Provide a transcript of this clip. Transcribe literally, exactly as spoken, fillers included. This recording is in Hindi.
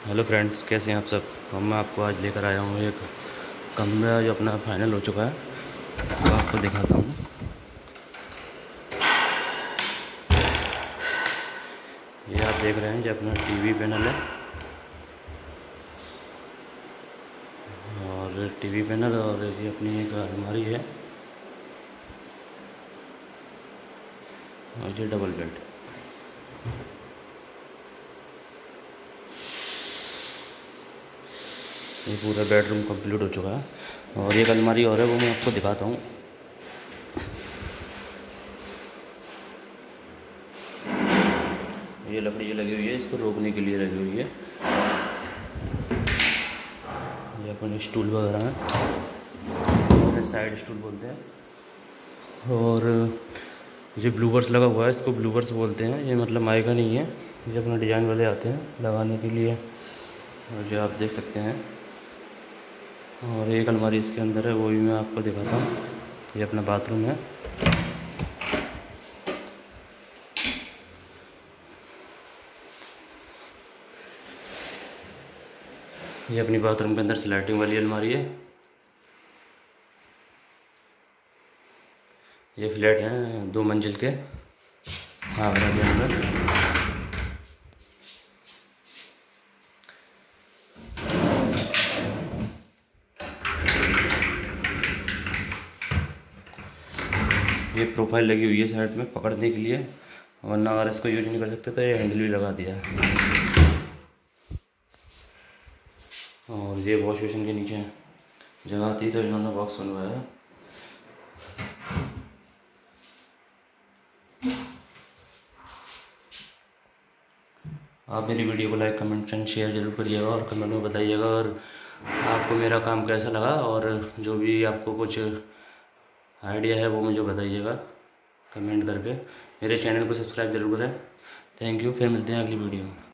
हेलो फ्रेंड्स, कैसे हैं आप सब। हम मैं आपको आज लेकर आया हूँ एक कमरा जो अपना फाइनल हो चुका है, तो आपको दिखाता हूँ। ये आप देख रहे हैं, ये अपना टीवी पैनल है और टीवी पैनल और ये अपनी एक अलमारी है और ये डबल बेड। ये पूरा बेडरूम कंप्लीट हो चुका है और एक अलमारी और है, वो मैं आपको दिखाता हूँ। ये लकड़ी लगी हुई है, इसको रोकने के लिए लगी हुई है। ये अपन स्टूल वगैरह है, साइड स्टूल बोलते हैं। और ये ब्लूबर्स लगा हुआ है, इसको ब्लूबर्स बोलते हैं। ये मतलब माइका नहीं है, ये अपना डिजाइन वाले आते हैं लगाने के लिए, और जो आप देख सकते हैं। और एक अलमारी इसके अंदर है, वो भी मैं आपको दिखाता हूँ। ये अपना बाथरूम है। ये अपनी बाथरूम के अंदर स्लाइडिंग वाली अलमारी है। ये फ्लैट है दो मंजिल के आगरा के अंदर। ये प्रोफाइल लगी हुई है साइड में पकड़ने के लिए, वरना अगर इसको यूज नहीं कर सकते तो ये हैंडल भी लगा दिया है। और ये वॉश बेसिन के नीचे जगह थी तो इन्होंने बॉक्स बनवाया है। आप मेरी वीडियो को लाइक कमेंट एंड शेयर जरूर करिएगा और कमेंट में बताइएगा और आपको मेरा काम कैसा लगा, और जो भी आपको कुछ आइडिया है वो मुझे बताइएगा कमेंट करके। मेरे चैनल को सब्सक्राइब जरूर करें। थैंक यू, फिर मिलते हैं अगली वीडियो में।